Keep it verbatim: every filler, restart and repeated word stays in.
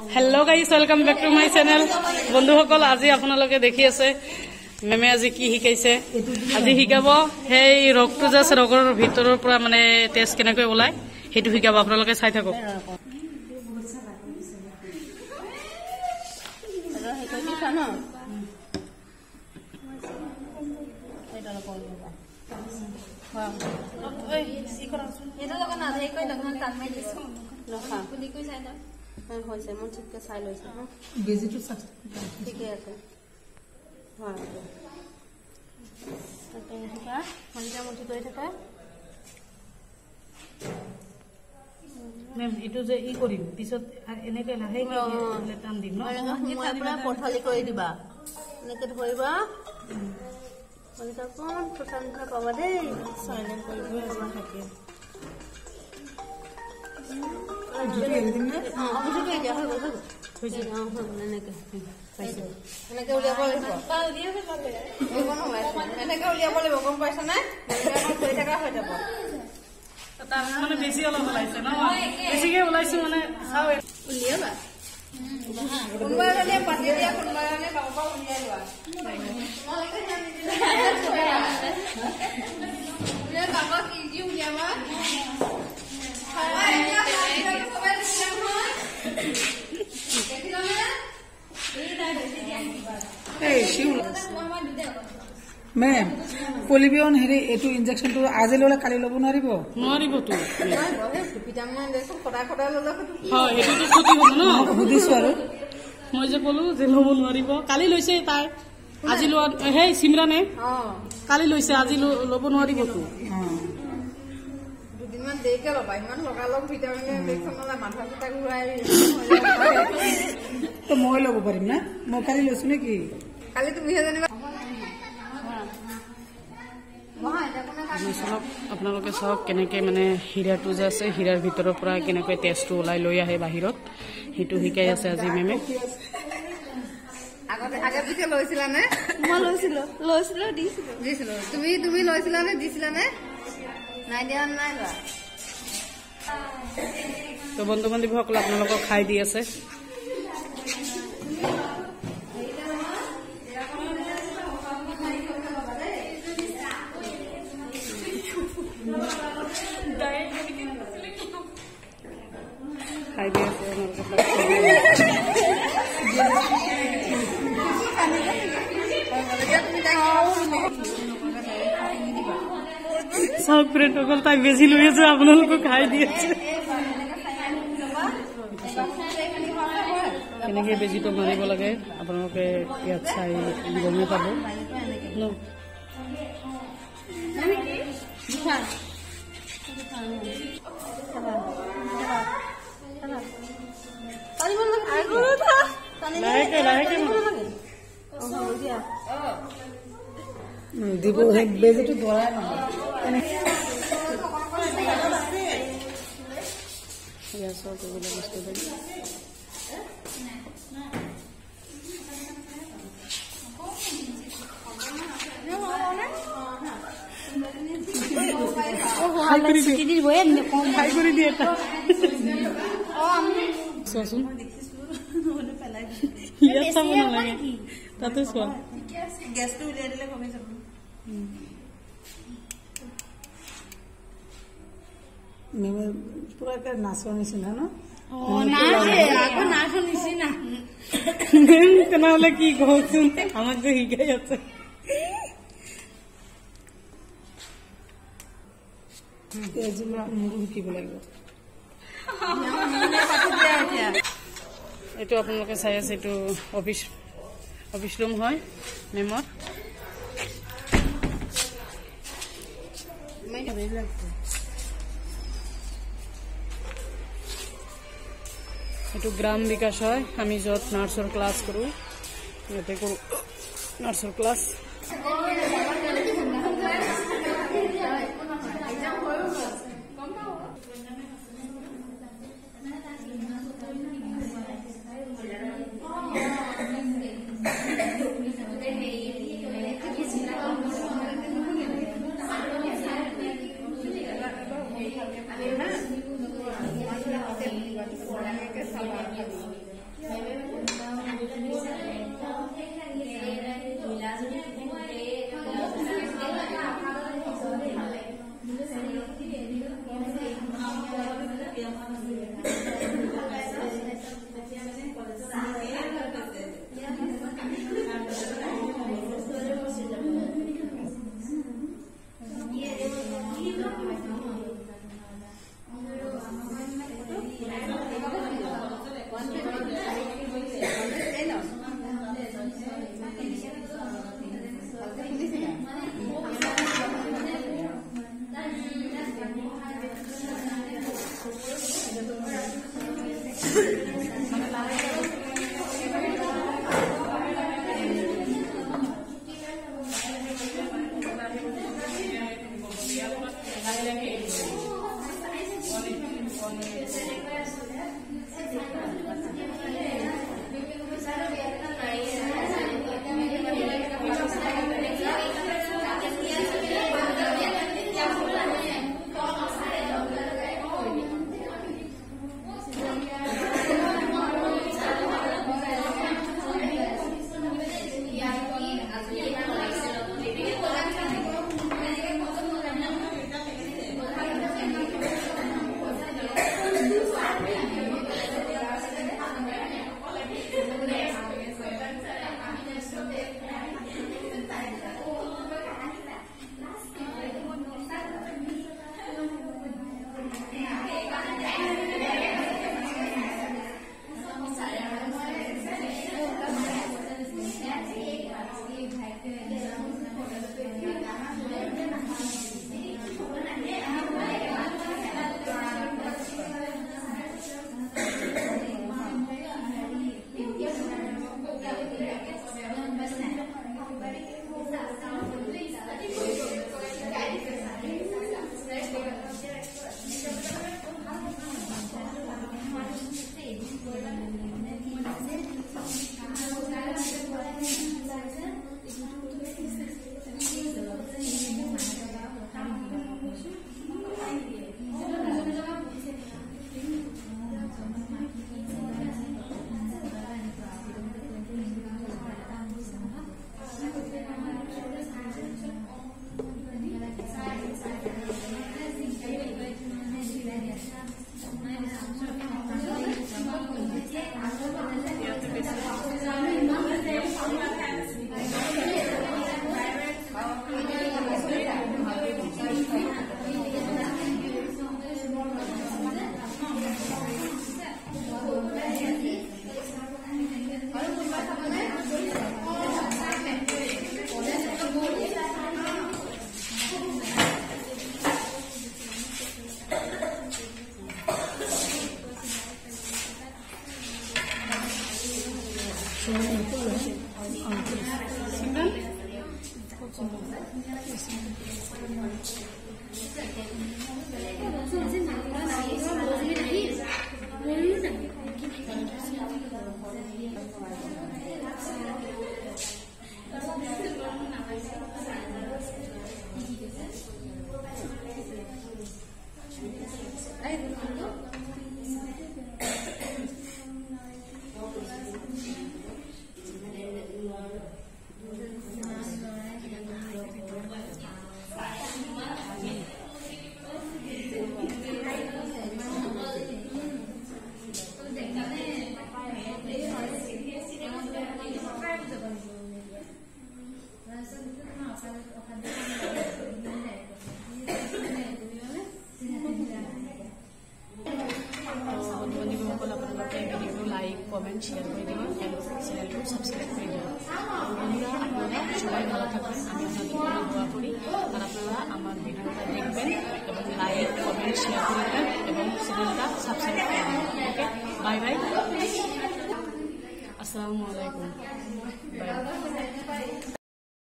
Hello guys, welcome back to my channel. বন্ধুসকল আজি আপোনালোকে দেখি আছে মেমে আজি কি শিকাইছে আজি শিকাব হেই ৰগটো যে ৰগৰ ভিতৰৰ পৰা মানে টেষ্ট কেনেকৈ ওলাই হেতু শিকাব আপোনালোকে চাই থাকক ওই সি কৰা এটা লগা না দেই কই লগা তান মাই দিছ নখা পুলি কই চাই না হয় হৈছে মন ঠিককে চাই লৈছে হ্যাঁ বেজিটো ঠিকই আছে হ্যাঁ এটা এটা মনটা মুঠি কৰি থাকা মেম ইটো যে ই কৰিম পিছত এনেকৈ লাহে লাহে টান দিম ন মই পুৰা পঠালি কৰি দিবা এনেকৈ ধৰিবা মনটা কোন প্ৰশংসা পাবা দেই সাইলেন্ট কৰি দিবা থাকে জুটি এদিন না অবশ্য কই যা হয় বল হইছে না এনেকে পাইছে এনেকে উলিয়া বলে পাল দিয়ে পালে এই কোন হয় এনেকে উলিয়া বলে গম পাইছ না এনেকে কই থাকা হৈ যাব তা মানে বেছি অলপ ওলাইছে না বেছিকে ওলাইছে মানে চাও উলিয়াবা কোনবাৰলে পাতি দিয়া কোনবাৰলে বাবা উলিয়াই লোৱা উলিয়া বাবা কি কি উলিয়াবা মেম পলিবিয়ন হেৰি এইটো ইনজেকচনটো আজি ললে কালি ল'ব নোৱাৰিব নোৱাৰিব তো ভিটামিন দেখোন সদায় সদায় ল'লে হয় এইটো ক্ষতি হ'ব ন সুধিছো আৰু মই যে ক'লো যে ল'ব নোৱাৰিব কালি লৈছে তাই আজি লোৱা হেই সিমৰানে কালি লৈছে আজি ল'ব নোৱাৰিব তো দুদিনমান দেৰিকে ল'বা ইমান লগালগ ভিটামিন ইনজেকচন ল'লে মাথা চাথা ঘূৰাই তো মই ল'ব পাৰিম না মই কালি লৈছো নেকি কালি তুমিহে জানিবা আপোনালোকে চাওক কেনেকে মানে হীৰাটো যে আছে হীৰাৰ ভিতৰৰ পৰা কেনেকৈ টেষ্টটো ওলাই লৈ আহে বাহিৰত সেইটো শিকাই আছে আজি মেমে আগতে আগে পিছে লৈছিলা নে মই লৈছিলো লৈছিলো দিছিলো দিছিলো তুমি তুমি লৈছিলা নে দিছিলা নে নাই দিয়া নাই লোৱা তো বন্ধু বান্ধৱীসকল আপোনালোকক খাই দি আছে খাই দি আছে চাওক ফ্ৰেণ্ড অকল তাই বেছি লৈ আছে আপোনালোকক খাই দি আছে কেনেকৈ বেজিটো মাৰিব লাগে আপোনালোকে ইয়াত চাই গমেই পাব ন লাহেকে লাহেকে দিব বেজিটো ধৰাই নহয় চোৱাচোন ইয়াত চাব নালাগে তাতে চোৱা গেছটো উলিয়াই দিলে কমি যাব মেমে পুৰা একে নাচৰ নিচিনা ন তেনেহলে কি কওকচোন আমাক যে শিকাই আছে শিকিব লাগিব এইটো আপোনালোকে চাই আছে এইটো অফিচ অফিচ ৰুম হয় মেমৰ এইটো গ্ৰাম বিকাশ হয় আমি য'ত নাৰ্ছৰ ক্লাছ কৰোঁ ইয়াতে কৰোঁ নাৰ্ছৰ class single like comment share করে দিবেন চ্যানেলটি সাবস্ক্রাইব করে দিবেন বন্ধুরা আপনারা সবাই ভালো থাকবেন আমি আপনাদের জন্য দোয়া করি আর আপনারা আমার ভিডিওটা দেখবেন এবং লাইক কমেন্ট শেয়ার করে দেবেন এবং চ্যানেলটা সাবস্ক্রাইব করে দেবেন ওকে বাই বাই আসসালামু আলাইকুম বাই